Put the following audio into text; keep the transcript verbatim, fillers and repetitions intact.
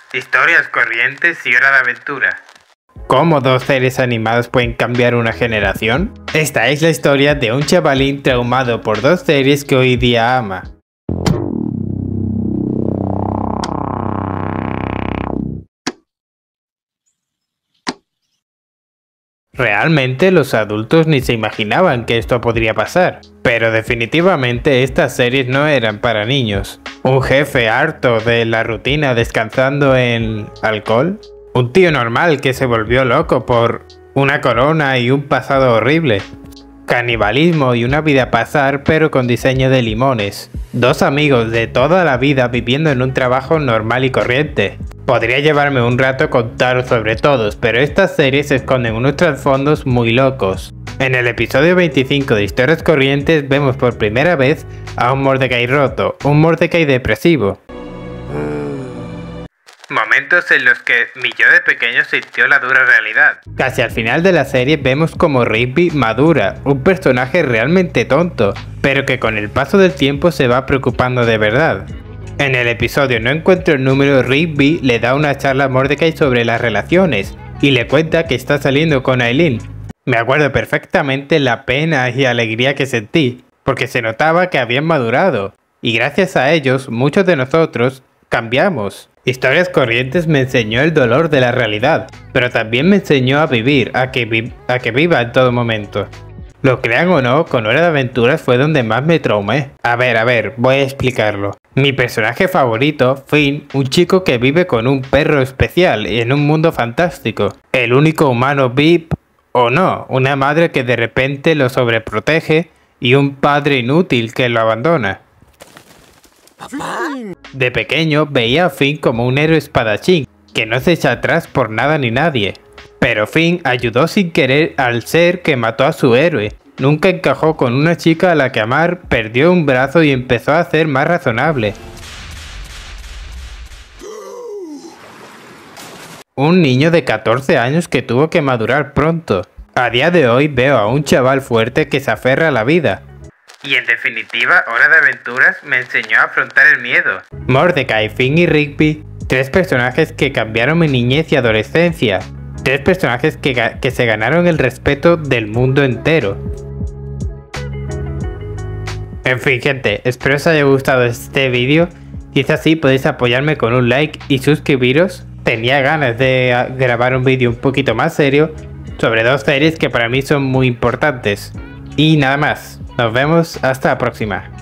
Historias corrientes y Hora de Aventura. ¿Cómo dos series animados pueden cambiar una generación? Esta es la historia de un chavalín traumado por dos series que hoy día ama. Realmente los adultos ni se imaginaban que esto podría pasar, pero definitivamente estas series no eran para niños. Un jefe harto de la rutina descansando en alcohol, un tío normal que se volvió loco por una corona y un pasado horrible, canibalismo y una vida a pasar pero con diseño de limones, dos amigos de toda la vida viviendo en un trabajo normal y corriente. Podría llevarme un rato contaros sobre todos, pero estas series esconden unos trasfondos muy locos. En el episodio veinticinco de Historias Corrientes vemos por primera vez a un Mordecai roto, un Mordecai depresivo. Momentos en los que mi yo de pequeño sintió la dura realidad. Casi al final de la serie vemos como Rigby madura, un personaje realmente tonto, pero que con el paso del tiempo se va preocupando de verdad. En el episodio No encuentro el número, Rigby le da una charla a Mordecai sobre las relaciones y le cuenta que está saliendo con Aileen. Me acuerdo perfectamente la pena y alegría que sentí, porque se notaba que habían madurado, y gracias a ellos muchos de nosotros cambiamos. Historias Corrientes me enseñó el dolor de la realidad, pero también me enseñó a vivir, a que, vi a que viva en todo momento. Lo crean o no, con Hora de Aventuras fue donde más me traumé. A ver, a ver, voy a explicarlo. Mi personaje favorito, Finn, un chico que vive con un perro especial en un mundo fantástico. El único humano V I P, o no, una madre que de repente lo sobreprotege y un padre inútil que lo abandona. De pequeño veía a Finn como un héroe espadachín, que no se echa atrás por nada ni nadie. Pero Finn ayudó sin querer al ser que mató a su héroe. Nunca encajó con una chica a la que amar, perdió un brazo y empezó a ser más razonable. Un niño de catorce años que tuvo que madurar pronto. A día de hoy veo a un chaval fuerte que se aferra a la vida. Y en definitiva, Hora de Aventuras me enseñó a afrontar el miedo. Mordecai, Finn y Rigby, tres personajes que cambiaron mi niñez y adolescencia. Tres personajes que, que se ganaron el respeto del mundo entero. En fin, gente, espero os haya gustado este vídeo. Si es así, podéis apoyarme con un like y suscribiros. Tenía ganas de grabar un vídeo un poquito más serio sobre dos series que para mí son muy importantes. Y nada más, nos vemos hasta la próxima.